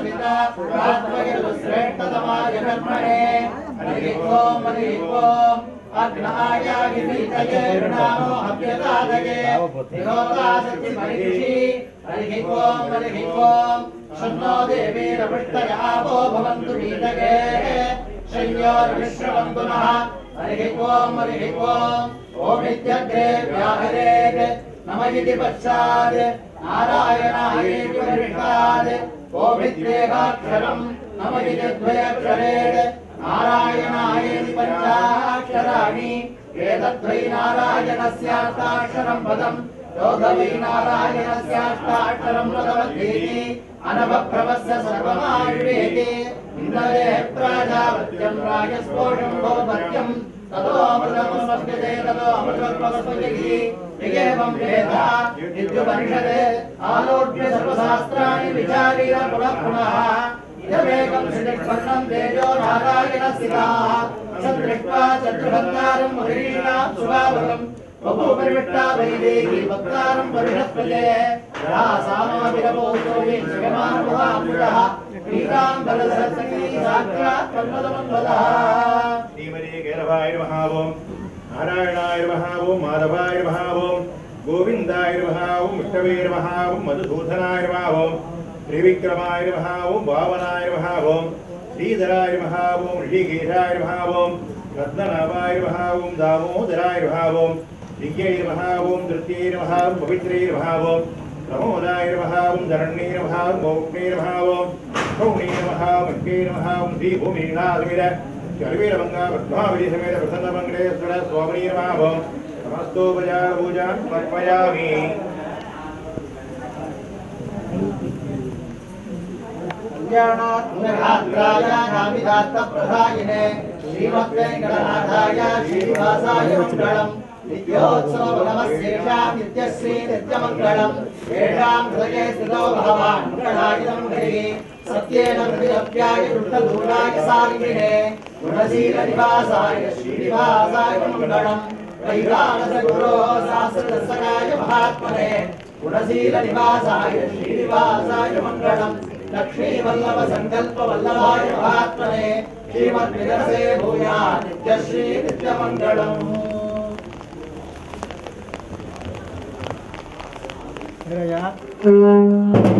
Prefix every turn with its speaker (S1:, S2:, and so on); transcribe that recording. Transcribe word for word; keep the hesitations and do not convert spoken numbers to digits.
S1: सविता श्रेष्ठतमाय कर्मणे हरि ओम हरि ओम अग्नायागिरीतये नामो अभ्यदादये निरोधासति परिषि हरि ओम हरि ओम शन्नो देवी रविष्टयावो भवन्तु वीतये शय्योर्विश्रवन्तु नः हरि ओम हरि ओम ओम इत्यग्रे व्याहरेत् नमः इति पश्चात् नारायणायेति परिष्टात् ओम इत्येकाक्षरम् नमः इति द्वयाक्षरेत् नारायणायेति पञ्चाक्षराणि एतद्वै नारायणस्याष्टाक्षरं पदम् योगवै नारायणस्याष्टाक्षरं पदमध्येति अनवप्रवस्य सर्वमायुर्वेति इन्द्रे प्राजापत्यं राजस्पोषं भवत्यं ततो अमृतमस्मभ्यते ततो अमृतत्वस्मभ्यति एवं वेद विद्युपनिषदे आलोक्य सर्वशास्त्राणि विचार्य पुनः पुनः इदमेकं श्रीकृष्णं तेजो नारायणस्थिताः सदृष्ट्वा चतुर्भक्तारं हरीणां सुभावकम् बभूपरिविष्टा वैदेही भक्तारं परिषत्पदे रासामाविरभूतो विश्वमानुभामुरः पीताम्बरसरस्वती साक्षात् पद्मदमन्वदः
S2: श्रीमते केशवाय नमः ओं नारायणाय नमः ओं माधवाय नमः ओं गोविन्दाय नमः ओं विष्णवे नमः ओं मधुसूदनाय नमः ओं त्रिविक्रमाय नमः ओं वामनाय नमः ओं श्रीधराय नमः ओं ऋषिकेशाय नमः ओं रत्ननाभाय नमः ओं दामोदराय नमः ओं दिव्यै नमः ओं धृत्यै नमः ओं पवित्रै नमः ओं प्रमोदाय नमः ओं धरण्यै नमः ओं मोक्ष्यै नमः ओं सौण्यै नमः ओं मङ्गे नमः ओं श्रीभूमिनाथमिद शर्वीरमङ्गा पद्मावली समेत प्रसन्नमङ्गलेश्वर स्वामिने नमः ओं समस्तोपचार पूजां समर्पयामि।
S1: कल्याणात्मनाथाय श्रीमद्वेङ्कटनाथाय श्रीनिवासाय मङ्गलम् नित्योत्सव नमस्येषां नित्यश्री नित्यमङ्गलम् येषां हृदये स्थितो भगवान् मङ्गलायुधं हरिः सत्येन प्रतिलभ्याय दुष्टदूराय सारिणे गुणशीलनिवासाय श्रीनिवासाय मङ्गलम् वैराणसगुरोः शास्त्रदर्शकाय महात्मने गुणशीलनिवासाय श्रीनिवासाय मङ्गलम् लक्ष्मीवल्लभ संकल्प वल्लभाय महात्मने श्रीमद्विरसे भूयात् नित्यश्री नित्यमङ्गलम्।
S3: मेरा यार